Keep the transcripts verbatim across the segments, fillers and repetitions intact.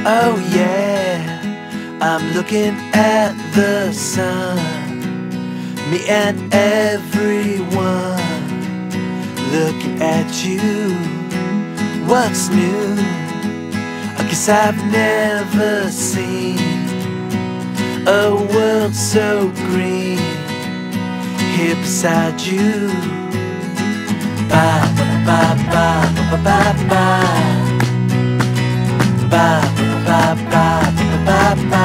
Oh yeah, I'm looking at the sun, me and everyone looking at you. What's new? I guess I've never seen a world so green here beside you. Ba ba ba ba ba ba ba. Ba, ba, ba, ba, ba, ba.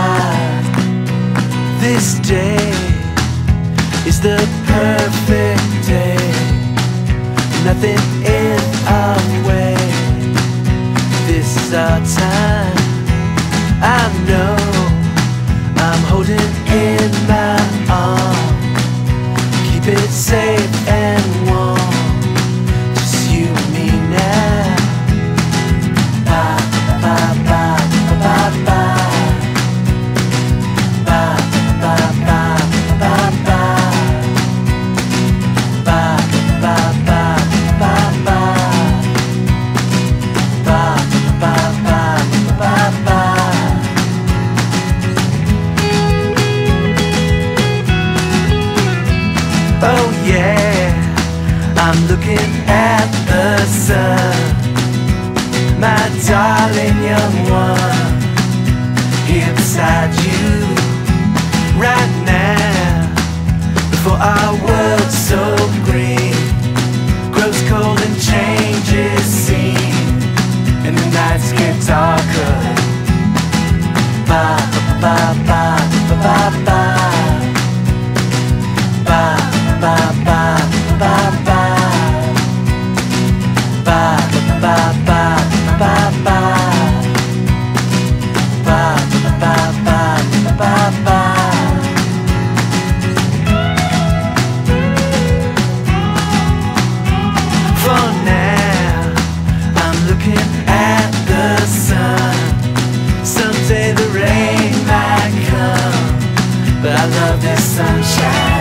This day is the perfect day, nothing in our way. This is our time. I know I'm holding in my arms, keep it safe and warm, just you and me now. Ba, ba, ba, ba, ba, ba. Ba, ba, ba, ba, ba. Ba, ba, ba, ba, ba. Ba, ba, ba, ba, ba. Oh yeah, I'm looking at the sun, my darling young one, here beside you, right now, before our world so green grows cold and changes scene, and the nights get darker. Ba ba ba ba ba ba. Ba ba ba ba ba. Ba ba ba. Ba ba ba ba ba ba ba. For now, I'm looking at the sun. Someday the rain might come, but I love this sunshine.